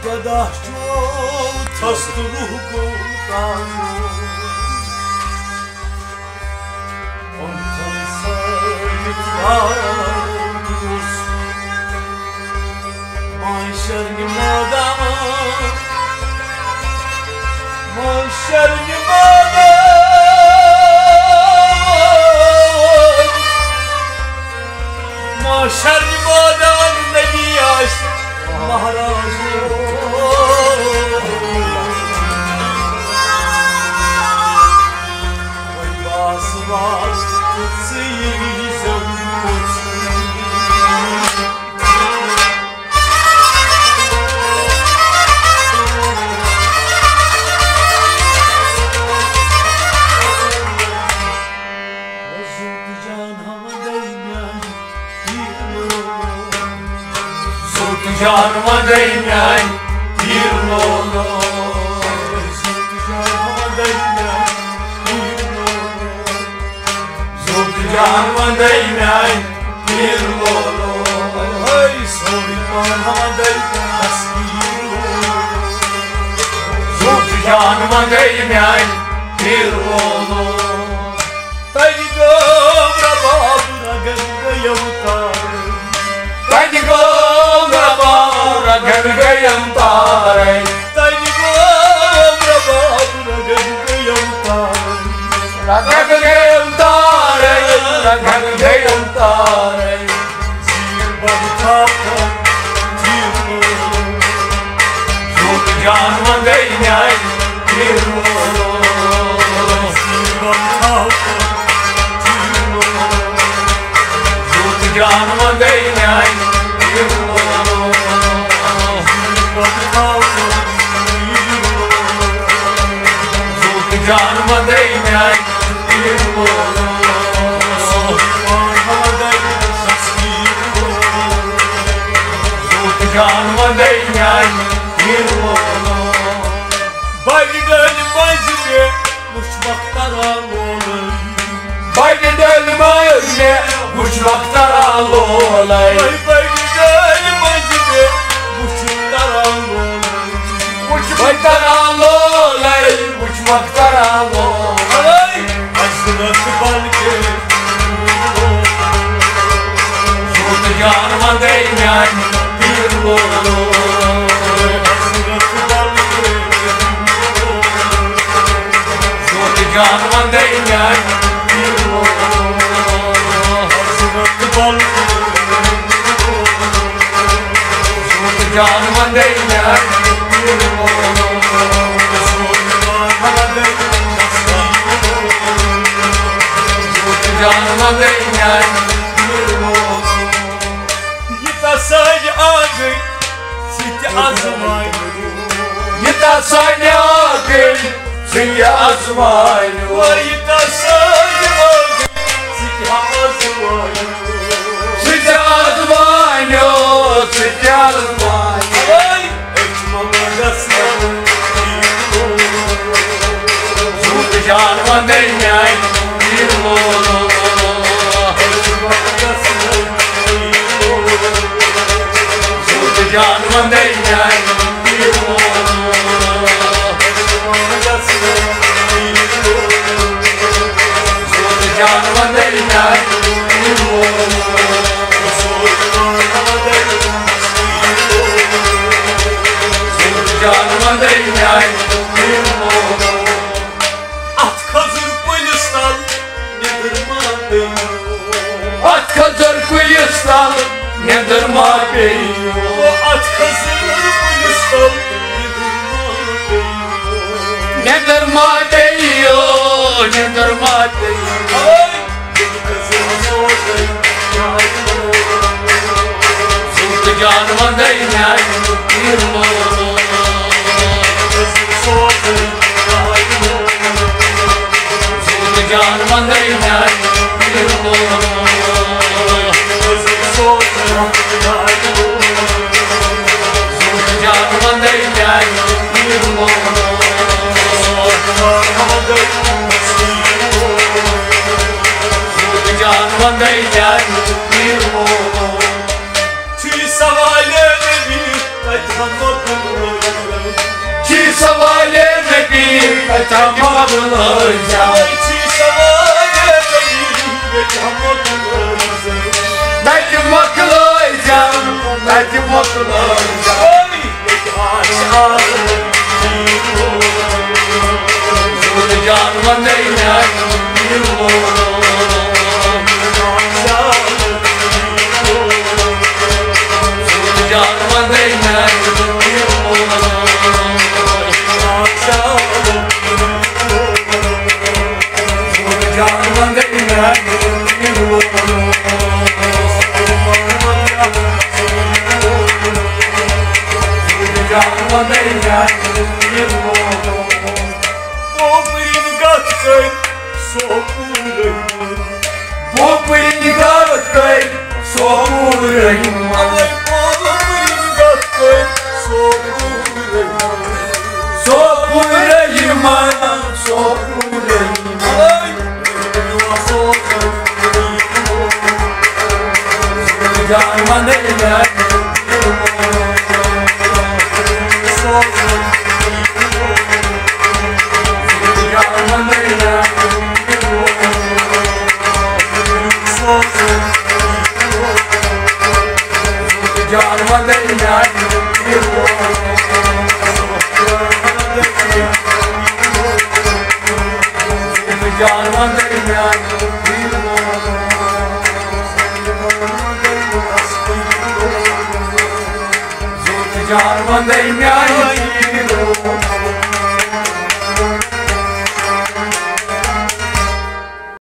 Gadaşço tasturu Canıma değmeyen bir lolo, Canıma değmeyen bir lolo, Zultü canıma değmeyen bir lolo, Hey soymanıma değmez bir lolo, Zultü canıma değmeyen bir lolo. Taydi gomra babura ganga yavutare, Taydi gomra babura ganga yavutare, Taydi gomra babura ganga yavutare, Ganga yavutare, ganga yavutare. Zirvanı tapta tirlolo, Zultü canıma değmeyen bir lolo, Zirvanı tapta tirlolo, Zultü canıma değmeyen bir lolo, Zirvanı tapta tirlolo, Zultü canıma değmeyen bir lolo, soymanıma değmez bir lolo, Zultü canıma değmeyen bir lolo. Bayri'den bazıge uçmaktan ağlolay, Bayri dönme önüne uçmaktan al olay, Bayri'den bazıge uçmaktan ağlolay, uçmaktan al olay, uçmaktan al olay. Hasret balke Zultü canıma değmeyen bir lolo, Hasret balke Zultü canıma değmeyen bir lolo, Hasret balke Zultü canıma değmeyen bir lolo, Soymanıma değmez bir lolo, Zultü canıma değmeyen bir lolo. Yitasaydı ağır Siti azmay Yita sayne akıl, siyya asmaylı. Vay yitasaydı ağır Siti azmay Siyya asmaylı, siyya asmaylı. Vay ekmama gaslan Zultü canıma değmeyen bir lolo, Zultü canıma değmeyen bir lolo, Zultü canıma değmeyen bir lolo, Zultü canıma değmeyen bir lolo. At kazır Gülistan Nedirma beyo At kazır Gülistan Nedirma beyo, At kazır Gülistan Nedirma beyo Nedirma beyo, nedirma beyo. Ay deli kazır sordayım Zultü canıma değmeyen bir lolo, Kazır sordayım Zultü canıma değmeyen bir lolo, Kazır sordayım Zultü canıma değmeyen bir lolo, Soymanıma değmez bir lolo Zultü canıma değmeyen bir lolo. Tüy savale bir Ci savale negi tamamlayacağım Belki mutlayacağım Belki mutlayacağım Canıma değmez bir Canıma değmez Canıma değmez Canıma değmez Попригавкой собурим Собурим Собурим Canıma değmez Canıma değmez Canıma değmez Canıma değmez Canıma değmez